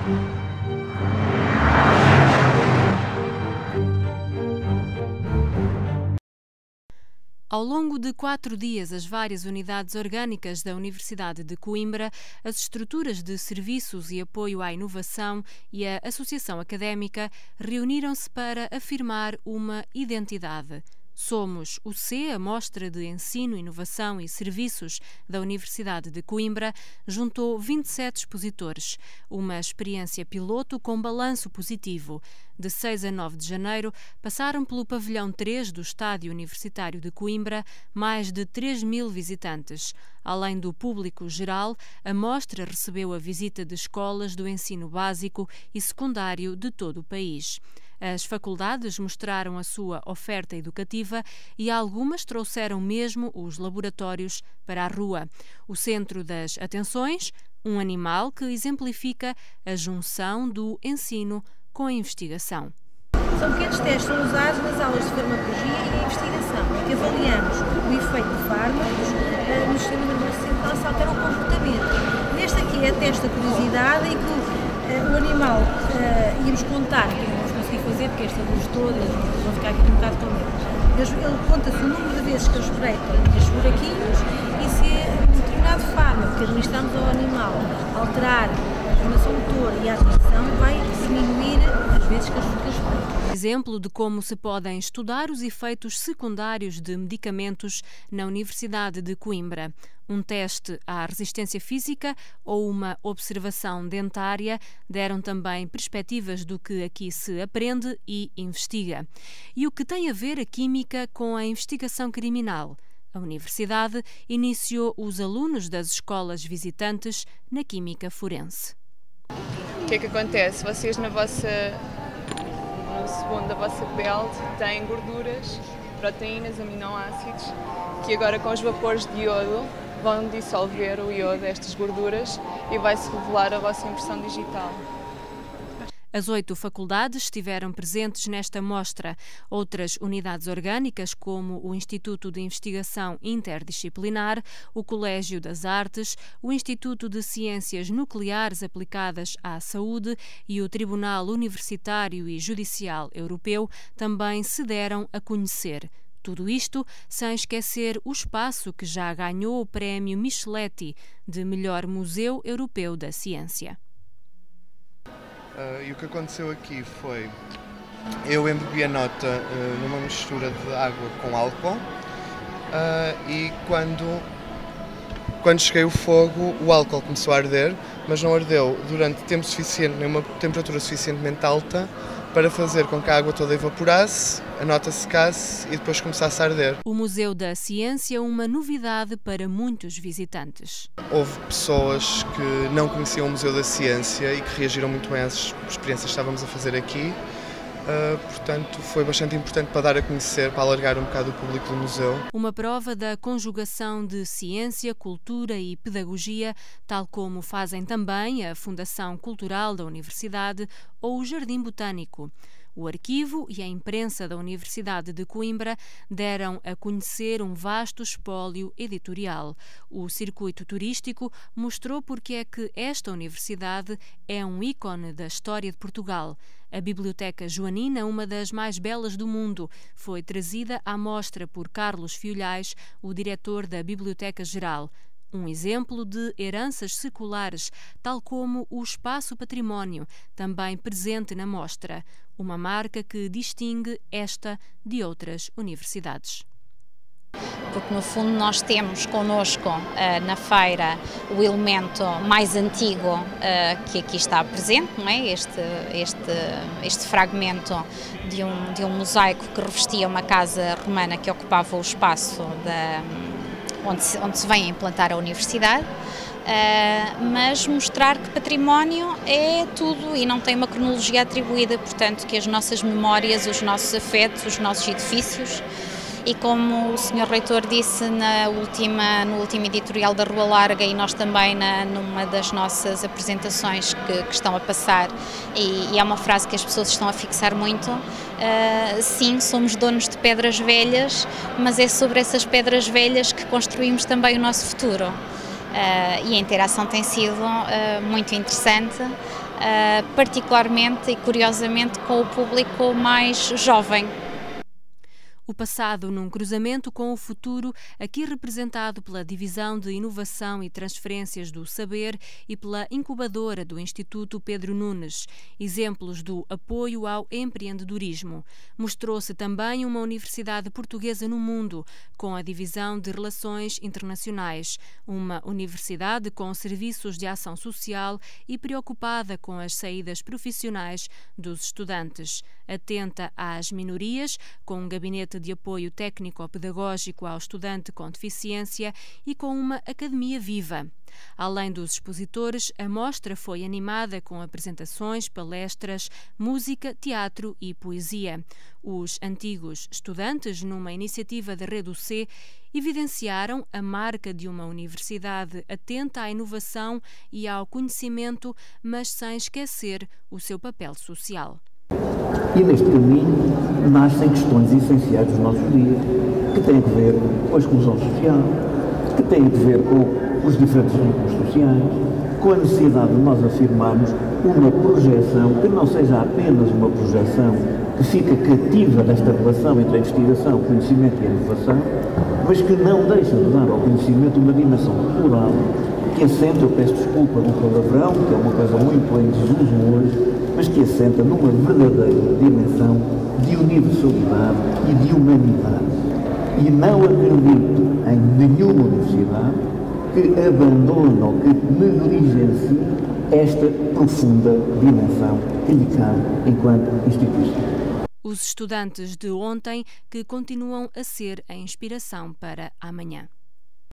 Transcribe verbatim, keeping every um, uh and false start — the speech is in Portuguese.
Ao longo de quatro dias, as várias unidades orgânicas da Universidade de Coimbra, as estruturas de serviços e apoio à inovação e a Associação Académica reuniram-se para afirmar uma identidade. Somos o C, a Mostra de Ensino, Inovação e Serviços da Universidade de Coimbra, juntou vinte e sete expositores, uma experiência piloto com balanço positivo. De seis a nove de janeiro, passaram pelo pavilhão três do Estádio Universitário de Coimbra mais de três mil visitantes. Além do público geral, a mostra recebeu a visita de escolas do ensino básico e secundário de todo o país. As faculdades mostraram a sua oferta educativa e algumas trouxeram mesmo os laboratórios para a rua. O centro das atenções, um animal que exemplifica a junção do ensino com a investigação. São pequenos testes que são usados nas aulas de farmacologia e investigação, em que avaliamos o efeito de fármacos uh, no sistema nervoso central se altera o comportamento. Neste aqui é teste da curiosidade em que uh, o animal uh, íamos contar, que não vamos conseguir fazer porque esta luz toda, eles vão ficar aqui um bocado com medo. Ele conta-se o número de vezes que eles espreitam estes buraquinhos e se um determinado fármaco que administramos ao animal alterar a coordenação motora e a atenção, vai diminuir as vezes que eles espreitam. Exemplo de como se podem estudar os efeitos secundários de medicamentos na Universidade de Coimbra. Um teste à resistência física ou uma observação dentária deram também perspectivas do que aqui se aprende e investiga. E o que tem a ver a química com a investigação criminal? A Universidade iniciou os alunos das escolas visitantes na química forense. O que é que acontece? Vocês na vossa, no segundo da vossa pele têm gorduras, proteínas, aminoácidos, que agora com os vapores de iodo vão dissolver o iodo, estas gorduras, e vai-se revelar a vossa impressão digital. As oito faculdades estiveram presentes nesta mostra. Outras unidades orgânicas, como o Instituto de Investigação Interdisciplinar, o Colégio das Artes, o Instituto de Ciências Nucleares Aplicadas à Saúde e o Tribunal Universitário e Judicial Europeu, também se deram a conhecer. Tudo isto sem esquecer o espaço que já ganhou o Prémio Micheletti de melhor Museu Europeu da Ciência. Uh, e o que aconteceu aqui foi, eu embebi a nota uh, numa mistura de água com álcool uh, e quando, quando cheguei ao fogo o álcool começou a arder, mas não ardeu durante tempo suficiente, nem uma temperatura suficientemente alta para fazer com que a água toda evaporasse, a nota secasse e depois começasse a arder. O Museu da Ciência, uma novidade para muitos visitantes. Houve pessoas que não conheciam o Museu da Ciência e que reagiram muito bem às experiências que estávamos a fazer aqui. Uh, portanto, foi bastante importante para dar a conhecer, para alargar um bocado o público do museu. Uma prova da conjugação de ciência, cultura e pedagogia, tal como fazem também a Fundação Cultural da Universidade ou o Jardim Botânico. O arquivo e a imprensa da Universidade de Coimbra deram a conhecer um vasto espólio editorial. O circuito turístico mostrou porque é que esta universidade é um ícone da história de Portugal. A Biblioteca Joanina, uma das mais belas do mundo, foi trazida à mostra por Carlos Fiolhais, o diretor da Biblioteca Geral. Um exemplo de heranças seculares, tal como o Espaço Património, também presente na mostra, uma marca que distingue esta de outras universidades. Porque no fundo nós temos connosco uh, na feira o elemento mais antigo uh, que aqui está presente, não é? Este, este, este fragmento de um, de um mosaico que revestia uma casa romana que ocupava o espaço da, onde, se, onde se vem a implantar a universidade. Uh, mas mostrar que património é tudo e não tem uma cronologia atribuída, portanto que as nossas memórias, os nossos afetos, os nossos edifícios, e como o senhor Reitor disse na última, no último editorial da Rua Larga e nós também na, numa das nossas apresentações que, que estão a passar, e, e é uma frase que as pessoas estão a fixar muito, uh, sim, somos donos de pedras velhas, mas é sobre essas pedras velhas que construímos também o nosso futuro. Uh, e a interação tem sido uh, muito interessante. uh, particularmente e curiosamente com o público mais jovem. O passado num cruzamento com o futuro, aqui representado pela Divisão de Inovação e Transferências do Saber e pela incubadora do Instituto Pedro Nunes, exemplos do apoio ao empreendedorismo. Mostrou-se também uma universidade portuguesa no mundo, com a Divisão de Relações Internacionais, uma universidade com serviços de ação social e preocupada com as saídas profissionais dos estudantes, atenta às minorias, com um gabinete de apoio técnico-pedagógico ao estudante com deficiência e com uma academia viva. Além dos expositores, a mostra foi animada com apresentações, palestras, música, teatro e poesia. Os antigos estudantes, numa iniciativa da Rede U C, evidenciaram a marca de uma universidade atenta à inovação e ao conhecimento, mas sem esquecer o seu papel social. E neste caminho nascem questões essenciais dos nossos dias, que têm a ver com a exclusão social, que têm a ver com os diferentes grupos sociais, com a necessidade de nós afirmarmos uma projeção que não seja apenas uma projeção que fica cativa desta relação entre a investigação, o conhecimento e a inovação, mas que não deixa de dar ao conhecimento uma dimensão plural, que assenta, eu peço desculpa no palavrão, que é uma coisa muito em desuso hoje, mas que assenta numa verdadeira dimensão de universalidade e de humanidade. E não acredito em nenhuma universidade que abandone ou que negligencie esta profunda dimensão que lhe cabe enquanto instituição. Os estudantes de ontem que continuam a ser a inspiração para amanhã.